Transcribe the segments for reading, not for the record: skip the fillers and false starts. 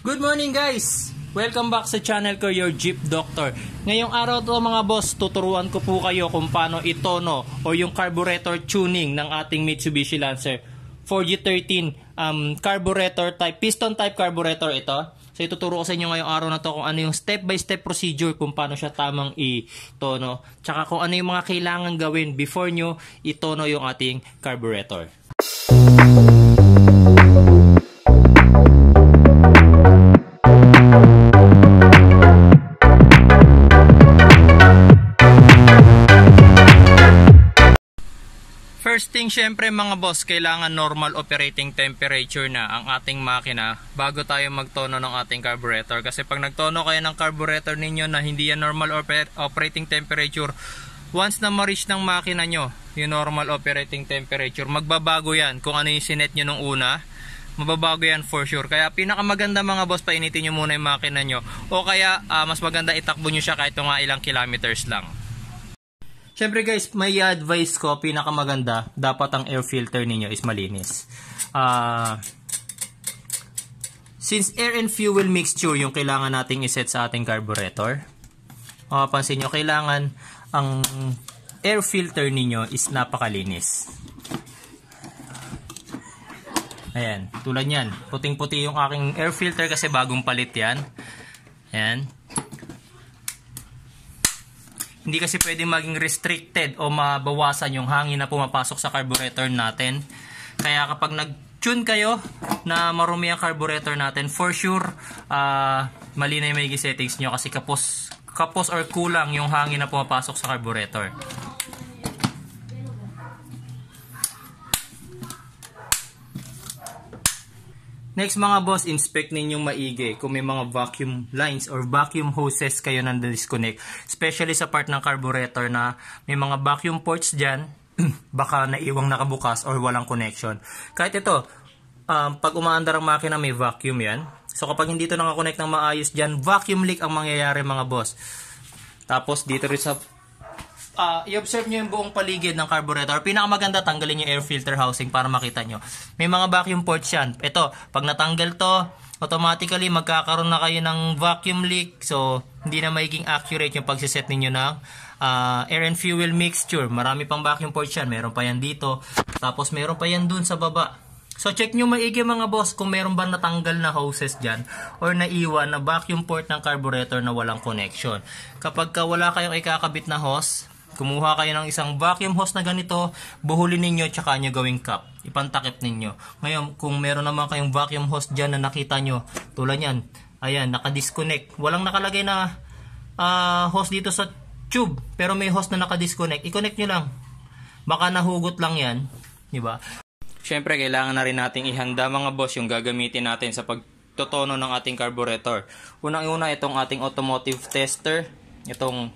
Good morning guys! Welcome back sa channel ko, your Jeep Doctor. Ngayong araw to mga boss, tuturuan ko po kayo kung paano itono o yung carburetor tuning ng ating Mitsubishi Lancer 4G13 carburetor type, piston type carburetor ito. So ituturo ko sa inyo ngayong araw na to kung ano yung step by step procedure kung paano siya tamang itono. Tsaka kung ano yung mga kailangan gawin before nyo itono yung ating carburetor. First thing, syempre mga boss, kailangan normal operating temperature na ang ating makina bago tayo magtono ng ating carburetor. Kasi pag nagtono kayo ng carburetor ninyo na hindi yan normal operating temperature, once na ma-reach ng makina nyo yung normal operating temperature, magbabago yan. Kung ano yung sinet nyo nung una, mababago yan for sure. Kaya pinakamaganda mga boss, painitin nyo muna yung makina nyo. O kaya mas maganda itakbo nyo siya kahit mga ilang kilometers lang. Siyempre guys, may advice ko, pinakamaganda, dapat ang air filter ninyo is malinis. Since air and fuel mixture yung kailangan nating iset sa ating carburetor, mapapansin nyo, kailangan ang air filter ninyo is napakalinis. Ayan, tulad yan. Puting-puti yung aking air filter kasi bagong palit yan. Ayan. Hindi kasi pwede maging restricted o mabawasan yung hangin na pumapasok sa carburetor natin. Kaya kapag nag-tune kayo na marumi ang carburetor natin, for sure, mali na yung may settings nyo kasi kapos or kulang yung hangin na pumapasok sa carburetor. Next mga boss, inspect ninyong maigi kung may mga vacuum lines or vacuum hoses kayo na disconnect. Especially sa part ng carburetor na may mga vacuum ports dyan, baka naiwang nakabukas or walang connection. Kahit ito, pag umaandar ang makina may vacuum yan. So kapag hindi ito nakakonect ng maayos dyan, vacuum leak ang mangyayari mga boss. Tapos dito rin sa i-observe nyo yung buong paligid ng carburetor. Pinakamaganda, tanggalin yung air filter housing para makita nyo. May mga vacuum ports yan. Ito, pag natanggal to, automatically magkakaroon na kayo ng vacuum leak. So, hindi na magiging accurate yung pagsiset ninyo ng air and fuel mixture. Marami pang vacuum ports yan. Meron pa yan dito. Tapos meron pa yan dun sa baba. So, check nyo maigi mga boss kung meron ba natanggal na hoses dyan or naiwan na vacuum port ng carburetor na walang connection. Kapag wala kayong ikakabit na hose, kumuha kayo ng isang vacuum hose na ganito, buhulin ninyo tsaka nyo gawing cap. Ipantakip ninyo. Ngayon, kung meron naman kayong vacuum hose dyan na nakita nyo, tulad yan, ayan, nakadisconnect. Walang nakalagay na hose dito sa tube, pero may hose na nakadisconnect. I-connect nyo lang. Baka nahugot lang yan. Diba? Siyempre, kailangan na rin nating ihanda mga boss yung gagamitin natin sa pagtotono ng ating carburetor. Unang-una, itong ating automotive tester. Itong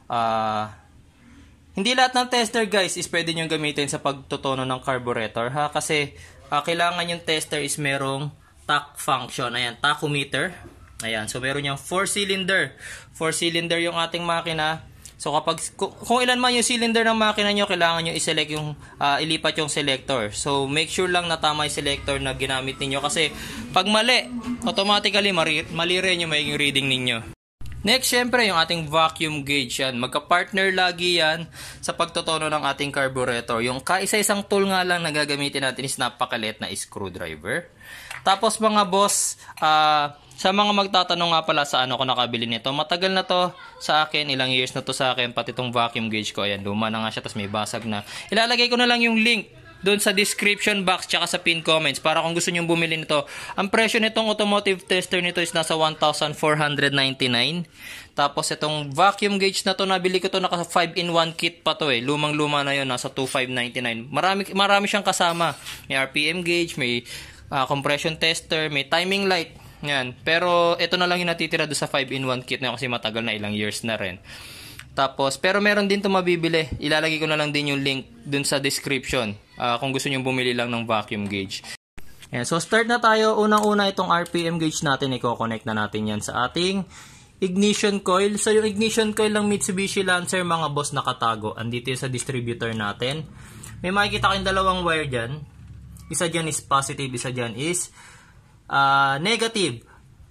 hindi lahat ng tester guys is pwede nyo gamitin sa pagtutono ng carburetor ha, kasi kailangan yung tester is merong tach function. Ayan, tachometer. Ayan, so meron yung 4-cylinder. 4-cylinder yung ating makina. So kapag kung ilan man yung cylinder ng makina nyo, kailangan nyo i-select yung ilipat yung selector. So make sure lang na tama yung selector na ginamit niyo kasi pag mali, automatically mali rin yung magiging reading ninyo. Next, syempre, yung ating vacuum gauge yan. Magka-partner lagi yan sa pagtotono ng ating carburetor. Yung kaisa-isang tool nga lang na gagamitin natin is napakalit na screwdriver. Tapos mga boss, sa mga magtatanong nga pala sa ano ko nakabili nito, matagal na to sa akin, ilang years na to sa akin, pati itong vacuum gauge ko. Ayan, luma na nga siya, tapos may basag na. Ilalagay ko na lang yung link doon sa description box tsaka sa pin comments para kung gusto nyo bumili nito. Ang presyo nitong automotive tester nito is nasa 1,499. Tapos itong vacuum gauge na to, nabili ko to naka 5-in-1 kit pa to eh. Lumang-luma na yun, nasa 2,599. Marami siyang kasama. May RPM gauge, may compression tester, may timing light. Yan. Pero ito na lang yung natitira doon sa 5-in-1 kit na yun kasi matagal na, ilang years na rin. Tapos, pero meron din ito mabibili. Ilalagay ko na lang din yung link dun sa description kung gusto nyo bumili lang ng vacuum gauge. Ayan, so start na tayo. Unang-una itong RPM gauge natin, i-connect na natin yan sa ating ignition coil. So yung ignition coil ng Mitsubishi Lancer mga boss nakatago. Andito yung sa distributor natin. May makikita kayong dalawang wire dyan. Isa dyan is positive, isa dyan is negative.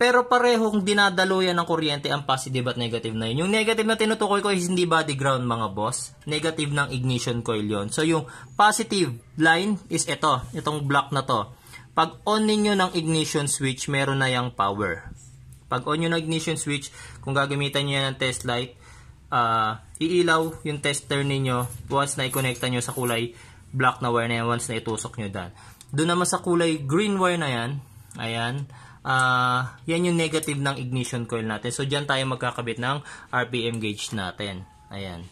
Pero parehong dinadaluyan ng kuryente ang positive at negative na yun. Yung negative na tinutukoy ko is hindi body ground mga boss. Negative ng ignition coil yon. So yung positive line is itong block na to. Pag on ninyo ng ignition switch, meron na yung power. Pag on nyo ng ignition switch, kung gagamitan nyo yan ng test light, iilaw yung tester ninyo once na i-connecta nyo sa kulay black na wire na yan, once na itusok nyo dyan. Doon naman sa kulay green wire na yan, ayan, yan yung negative ng ignition coil natin. So, dyan tayo magkakabit ng RPM gauge natin. Ayan.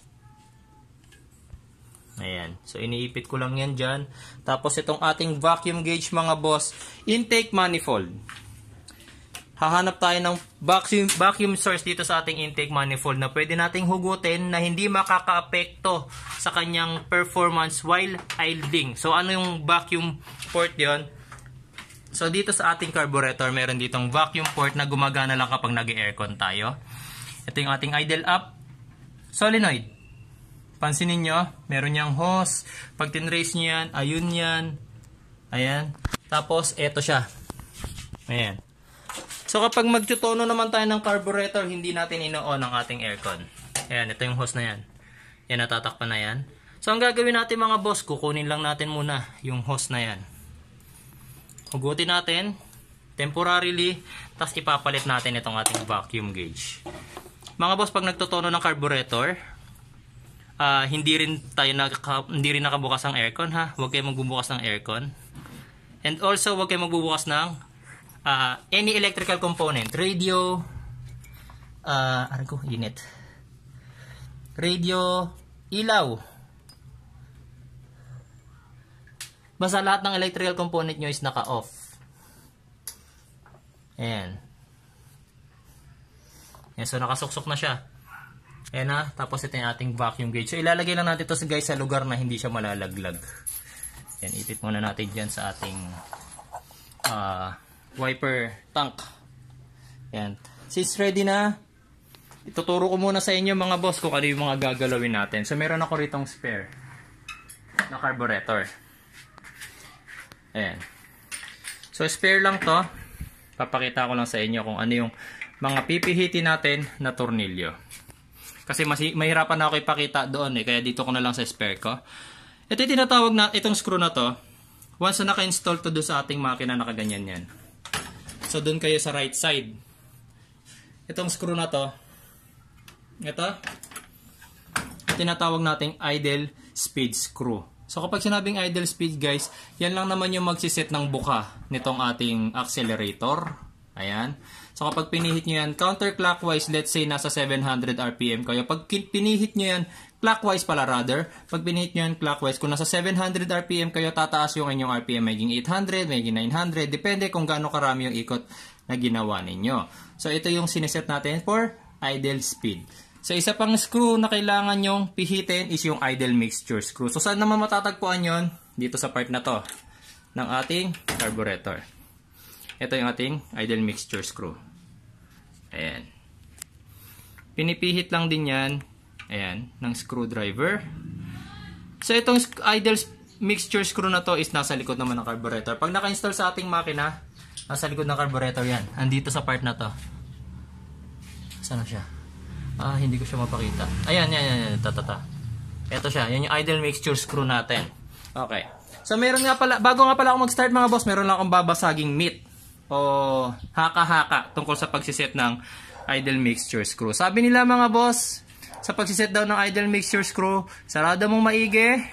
Ayan. So, iniipit ko lang yan dyan. Tapos, itong ating vacuum gauge mga boss, intake manifold. Hahanap tayo ng vacuum source dito sa ating intake manifold na pwede nating hugutin na hindi makakaapekto sa kanyang performance while idling. So, ano yung vacuum port yon? So, dito sa ating carburetor, meron ditong vacuum port na gumagana lang kapag nag-aircon tayo. Ito yung ating idle up solenoid. Pansinin nyo, meron niyang hose. Pag tinrace nyo yan, ayun yan. Ayan. Tapos, eto siya. Ayan. So, kapag magtutono naman tayo ng carburetor, hindi natin ino-on ang ating aircon. Ayan, ito yung hose na yan. Yan, natatakpan na yan. So, ang gagawin natin mga boss, kukunin lang natin muna yung hose na yan. Hugutin natin, temporarily, tapos ipapalit natin itong ating vacuum gauge. Mga boss, pag nagtutono ng carburetor, hindi rin nakabukas ang aircon ha. Huwag kayong magbubukas ng aircon. And also, huwag kayong magbubukas ng any electrical component, radio, radio, ilaw. Basta lahat ng electrical component nyo is naka-off. Ayan. Ayan, so nakasuksok na siya. Ayan na, tapos ito yung ating vacuum gauge. So ilalagay lang natin ito guys sa lugar na hindi siya malalaglag. Ayan, ipit muna natin dyan sa ating wiper tank. Yan. Since ready na, ituturo ko muna sa inyo mga boss kung ano yung mga gagalawin natin. So meron ako ritong spare na carburetor. Ayan. So spare lang to. Papakita ko lang sa inyo kung ano yung mga pipihitin natin na tornilyo. Kasi mahirapan na ako ipakita doon kaya dito ko na lang sa spare ko. Ito yung tinatawag na, itong screw na to. Once na naka-install to doon sa ating makina, nakaganyan yan. So, doon kayo sa right side. Itong screw na to, ito, tinatawag nating idle speed screw. So, kapag sinabing idle speed guys, yan lang naman yung magsiset ng buka nitong ating accelerator. Ayan. So, kapag pinihit nyo yan, counterclockwise, let's say nasa 700 RPM kayo. Pag pinihit nyo yan, clockwise pala rather. Pag pinihit nyo yan clockwise, kung nasa 700 RPM kayo, tataas yung inyong RPM. Maging 800, maging 900. Depende kung gaano karami yung ikot na ginawa ninyo. So, ito yung sineset natin for idle speed. So, isa pang screw na kailangan nyong pihitin is yung idle mixture screw. So, saan naman matatagpuan yon? Dito sa part na to ng ating carburetor. Ito yung ating idle mixture screw. Ayan. Pinipihit lang din yan. Ayan, ng screwdriver. So, itong idle mixture screw na to is nasa likod naman ng carburetor. Pag naka-install sa ating makina, nasa likod ng carburetor yan. Andito sa part na to. Saan na siya? Hindi ko siya mapakita. Ayan, yan. Ito siya. Yan yung idle mixture screw natin. Okay. So, meron nga pala, bago nga pala ako mag-start mga boss, meron lang akong babasaging myth o haka-haka tungkol sa pagsiset ng idle mixture screw. Sabi nila mga boss, sa pagsiset daw ng idle mixture screw, sarado mong maigi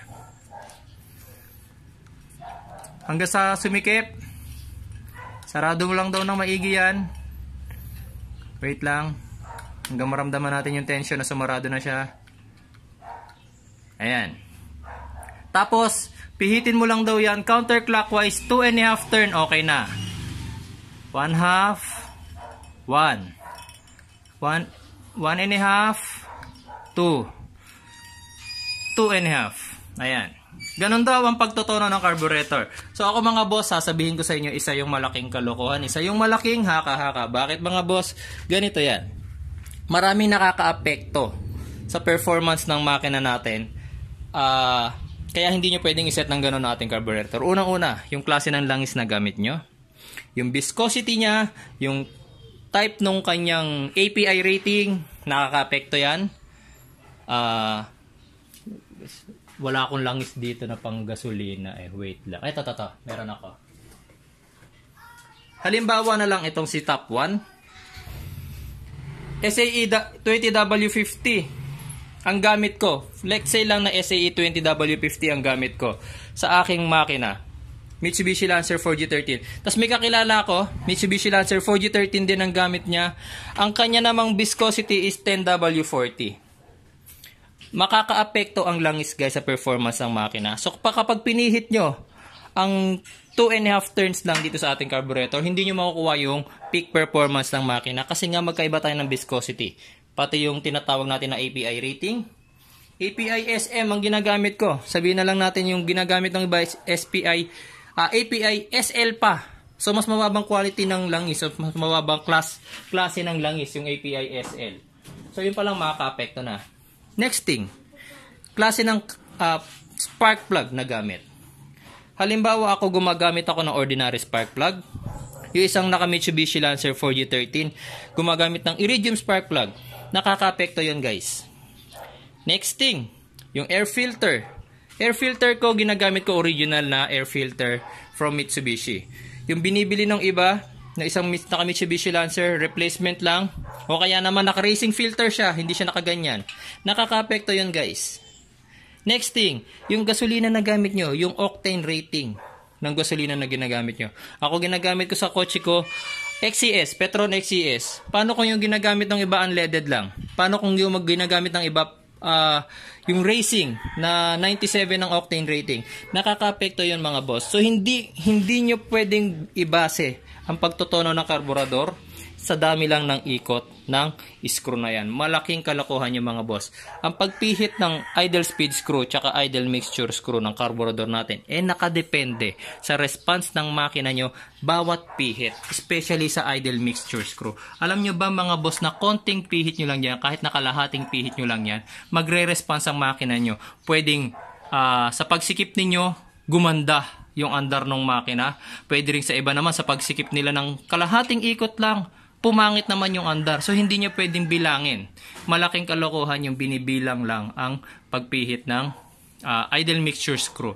hanggang sa sumikip. Sarado mo lang daw ng maigi yan. Wait lang. Hanggang maramdaman natin yung tension na sumarado na siya. Ayan. Tapos, pihitin mo lang daw yan counterclockwise 2.5 turn. Okay na. 1/2. 1. 1.5. 2. 2.5. Ayan. Ganon daw ang pagtotono ng carburetor. So ako mga boss, sasabihin ko sa inyo, isa yung malaking kalokohan, isa yung malaking haka-haka. Bakit mga boss? Ganito yan. Maraming nakaka-apekto sa performance ng makina natin. Kaya hindi nyo pwedeng iset ng ganon nating carburetor. Unang-una, yung klase ng langis na gamit nyo. Yung viscosity niya, yung type nung kanyang API rating, nakaka-apekto yan. Wala akong langis dito na pang gasolina Wait lang. Ito. Meron ako. Halimbawa na lang itong si top 1. SAE 20W50 ang gamit ko. Let's say lang na SAE 20W50 ang gamit ko sa aking makina. Mitsubishi Lancer 4G13. Tapos may kakilala ko, Mitsubishi Lancer 4G13 din ang gamit niya. Ang kanya namang viscosity is 10W40. Makakaapekto ang langis guys sa performance ng makina. So kapag pinihit nyo ang 2.5 turns lang dito sa ating carburetor, hindi nyo makukuha yung peak performance ng makina kasi nga magkaiba tayo ng viscosity. Pati yung tinatawag natin na API rating. API SM ang ginagamit ko. Sabihin na lang natin yung ginagamit ng iba is API SL pa. So mas mababang quality ng langis, so mas mababang klase ng langis yung API SL. So yun pa lang makaka-apekto na. Next thing, klase ng spark plug na gamit. Halimbawa ako gumagamit ako ng ordinary spark plug. Yung isang naka Mitsubishi Lancer 4G13 gumagamit ng iridium spark plug. Nakaka-apekto yun guys. Next thing, yung air filter. Air filter ko, ginagamit ko original na air filter from Mitsubishi. Yung binibili ng iba, na isang naka Mitsubishi Lancer, replacement lang. O kaya naman naka-racing filter siya, hindi siya nakaganyan. Nakaka-apekto yun guys. Next thing, yung gasolina na gamit nyo, yung octane rating ng gasolina na ginagamit nyo. Ako ginagamit ko sa kotse ko, XCS, Petron XCS. Paano kung yung ginagamit ng iba unleaded lang? Paano kung yung ginagamit ng iba yung racing na 97 ng octane rating? Nakaka-apekto yun mga boss. So hindi nyo pwedeng ibase ang pagtotono ng karburador sa dami lang ng ikot ng screw na yan. Malaking kalokohan yung mga boss. Ang pagpihit ng idle speed screw tsaka idle mixture screw ng karburador natin nakadepende sa response ng makina nyo bawat pihit, especially sa idle mixture screw. Alam nyo ba mga boss na konting pihit nyo lang yan, kahit nakalahating pihit nyo lang yan, magre-response ang makina nyo. Pwedeng sa pagsikip ninyo gumanda yung andar ng makina. Pwede rin sa iba naman sa pagsikip nila ng kalahating ikot lang, pumangit naman yung andar. So hindi nyo pwedeng bilangin. Malaking kalokohan yung binibilang lang ang pagpihit ng idle mixture screw.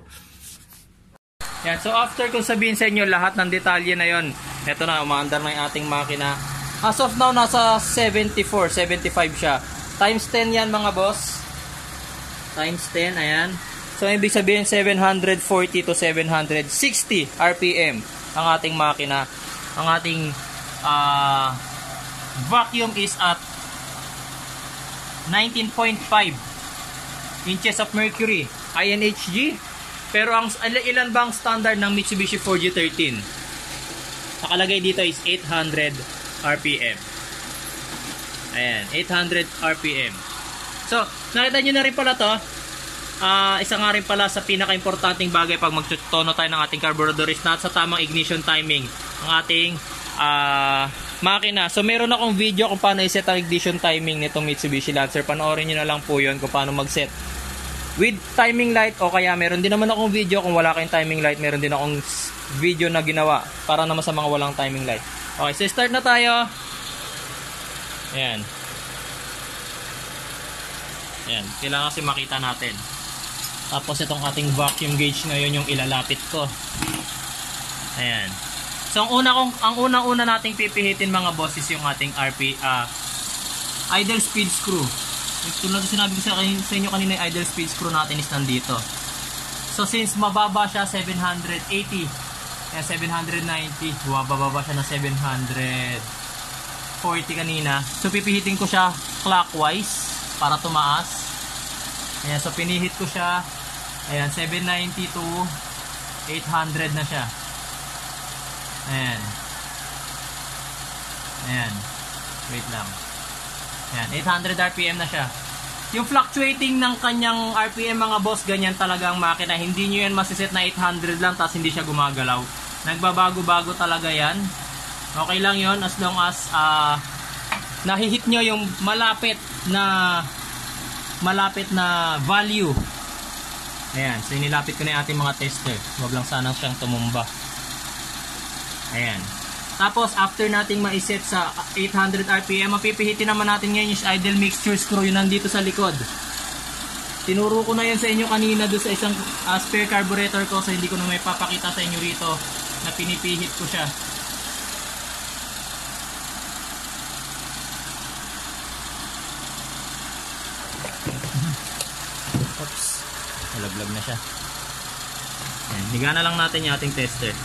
Yan. So after kong sabihin sa inyo lahat ng detalye na yon, eto na, umaandar na yung ating makina. As of now, nasa 74, 75 siya. Times 10 yan mga boss. Times 10, ayan. So ibig sabihin 740 to 760 RPM ang ating makina. Ang ating vacuum is at 19.5 inches of mercury INHG. Pero ang ilan bang standard ng Mitsubishi 4G13? Nakalagay dito is 800 RPM. Ayan, 800 RPM. So, nakita nyo na rin pala to. Isa nga rin pala sa pinaka-importanting bagay pag magtutono tayo ng ating carburetor is not sa tamang ignition timing ang ating makina. So meron akong video kung paano i-set ang ignition timing nitong Mitsubishi Lancer. Panoorin nyo na lang po yun kung paano mag-set with timing light, o kaya meron din naman akong video kung wala kayong timing light. Meron din akong video na ginawa para naman sa mga walang timing light. Okay, so start na tayo. Ayan. Ayan, kailangan kasi makita natin. Tapos itong ating vacuum gauge ngayon yung ilalapit ko. Ayan. So ang unang-una nating pipihitin mga boss is yung ating idle speed screw. Tulad sinabi ko sa inyo kanina, yung idle speed screw natin is nandito. So since mababa siya 780, kaya 790, bababa siya na 740 kanina. So pipihitin ko siya clockwise para tumaas. Ayan, so pinihit ko siya. Ayan, 790 to 800 na siya. Ayan. Ayan. Wait lang. Ayan, 800 RPM na siya. Yung fluctuating ng kanyang RPM mga boss, ganyan talaga ang makina. Hindi nyo yan masiset na 800 lang tapos hindi siya gumagalaw. Nagbabago-bago talaga yan. Okay lang yon as long as nahihit nyo yung malapit na value. Ayan, so inilapit ko na yung ating mga tester. Huwag lang sana siyang tumumba. Ayan. Tapos, after nating ma-set sa 800 RPM, mapipihitin naman natin ngayon yung idle mixture screw, yun nandito sa likod. Tinuro ko na yun sa inyo kanina doon sa isang spare carburetor ko, so hindi ko na may papakita sa inyo rito na pinipihit ko siya. Oops, nalaglag na siya. Ayan, higa na lang natin yung ating tester.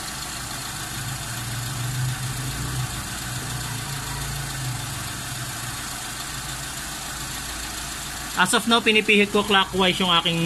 As of now, pinipihit ko clockwise yung aking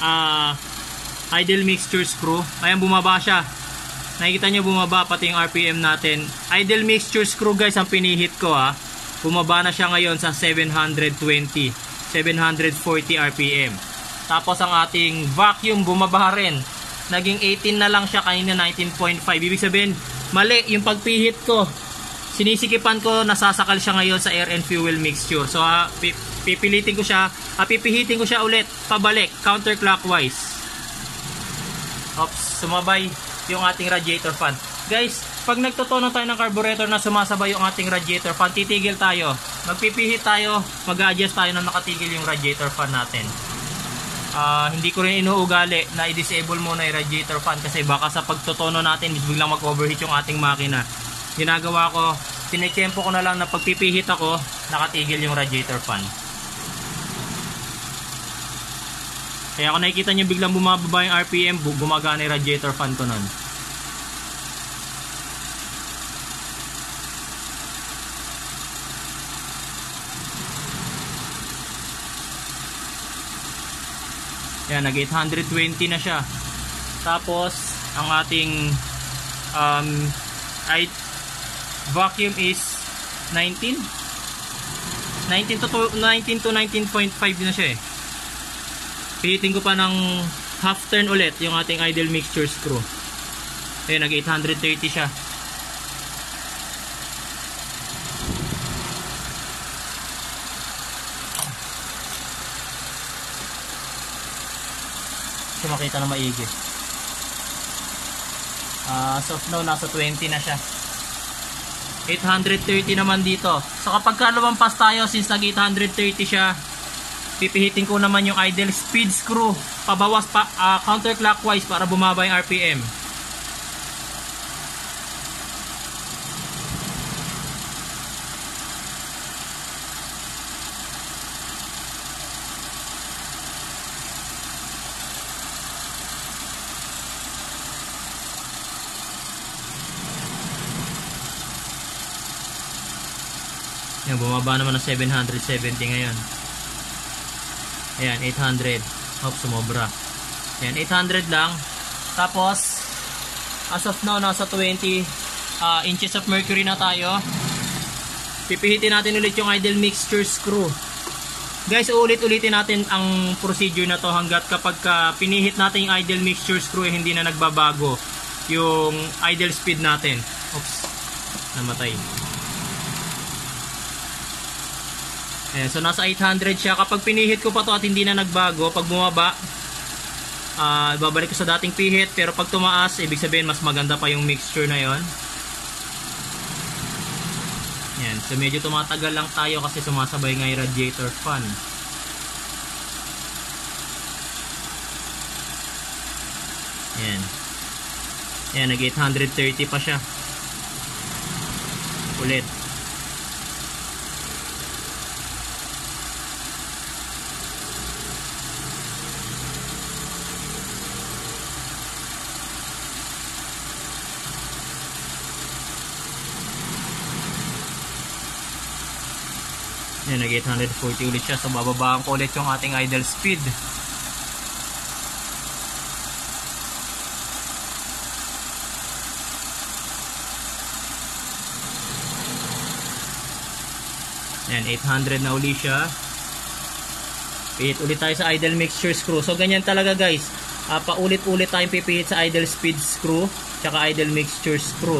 idle mixture screw. Ayan, bumaba siya. Nakikita nyo bumaba pati yung RPM natin. Idle mixture screw guys ang pinihit ko ha. Bumaba na siya ngayon sa 720, 740 RPM. Tapos ang ating vacuum bumaba rin. Naging 18 na lang siya, kanina 19.5. Ibig sabihin, mali yung pagpihit ko. Sinisikipan ko, nasasakal siya ngayon sa air and fuel mixture. So pipilitin ko siya, pipihitin ko siya ulit pabalik, counterclockwise. Oops, sumabay yung ating radiator fan. Guys, pag nagtotono tayo ng carburetor na sumasabay yung ating radiator fan, titigil tayo. Magpipihit tayo, mag-adjust tayo na nakatigil yung radiator fan natin. Hindi ko rin inuugali na i-disable muna yung radiator fan kasi baka sa pagtotono natin biglang mag-overheat yung ating makina. Ginagawa ko, tinetsempo ko na lang na pagpipihit ako, nakatigil yung radiator fan. Kaya kung nakikita nyo biglang bumababa yung RPM, gumagana yung radiator fan ko nun. Yan, nag 820 na siya. Tapos, ang ating vacuum is 19 to 19.5 na siya eh. Pihitin ko pa ng half turn ulit yung ating idle mixture screw. Ayun, nag 830 siya. Kasi makita na maigi. So now nasa 20 na siya. 830 naman dito. So kapag lumampas tayo, since nag 830 siya, pipihitin ko naman yung idle speed screw pabawas pa, counterclockwise para bumaba yung RPM. Yan, bumaba naman ng 770 ngayon. Ayan, 800. Oops, sumobra. Ayan, 800 lang. Tapos, as of now, nasa 20 inches of mercury na tayo. Pipihitin natin ulit yung idle mixture screw. Guys, ulit-ulitin natin ang procedure na to hanggat kapag pinihit natin yung idle mixture screw, hindi na nagbabago yung idle speed natin. Oops, namatay. Ayan, so nasa 800 siya. Kapag pinihit ko pa to at hindi na nagbago, pag bumaba, babalik ko sa dating pihit. Pero pag tumaas, ibig sabihin mas maganda pa yung mixture na yon. Ayan, so medyo tumatagal lang tayo kasi sumasabay nga yung radiator fan. Ayan. Ayan, nag 830 pa siya. Ulit. Yan, nag 840 ulit siya. So bababaan ko ulit yung ating idle speed. Yan, 800 na ulit siya. Pihit ulit tayo sa idle mixture screw. So ganyan talaga guys. Paulit-ulit tayong pipihit sa idle speed screw tsaka idle mixture screw.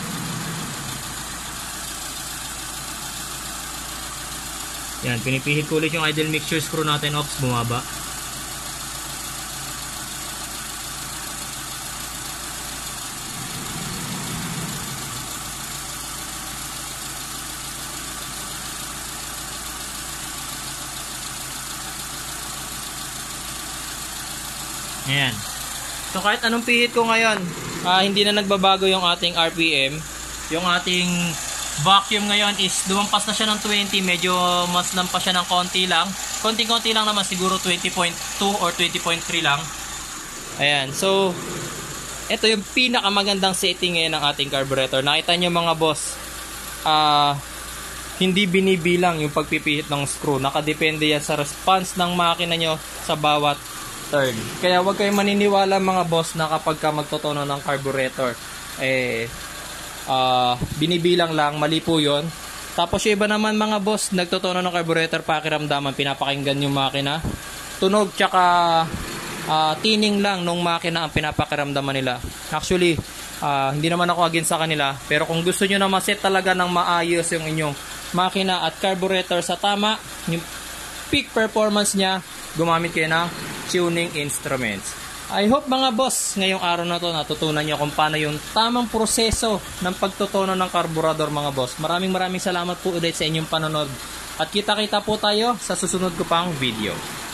Yan, pinipihit ko ulit yung idle mixture screw natin. Oops, bumaba. Ayan. So kahit anong pihit ko ngayon, hindi na nagbabago yung ating RPM. Yung ating vacuum ngayon is lumampas na siya ng 20, medyo mas lampas siya ng konti lang. Konting-konti lang naman, siguro 20.2 or 20.3 lang. Ayan, so ito yung pinakamagandang setting ngayon ng ating carburetor. Nakita nyo mga boss, hindi binibilang yung pagpipihit ng screw. Nakadepende yan sa response ng makina nyo sa bawat turn. Kaya huwag kayong maniniwala mga boss na kapag ka magtotono ng carburetor, binibilang lang, mali po yun. Tapos yung iba naman mga boss, nagtotono ng carburetor, pakiramdaman, pinapakinggan yung makina. Tunog tsaka tining lang nung makina ang pinapakiramdaman nila. Actually, hindi naman ako against sa kanila, pero kung gusto nyo na maset talaga ng maayos yung inyong makina at carburetor sa tama, yung peak performance nya, gumamit kayo ng tuning instruments. I hope mga boss, ngayong araw na to natutunan nyo kung paano yung tamang proseso ng pagtutono ng carburetor mga boss. Maraming salamat po ulit sa inyong panonood at kita-kita po tayo sa susunod ko pang video.